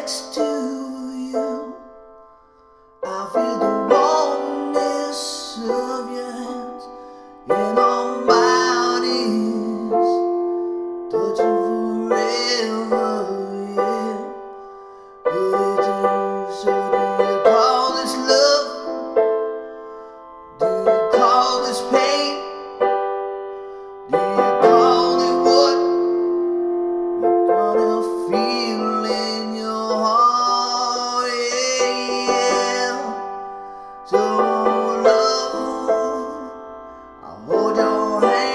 next to you. I feel the warmness of your hands in our bodies, touching forever, yeah. So do you call this love? Do you call this pain? Do you call it what? You gotta feel in your heart, yeah. So love, I hold your hand.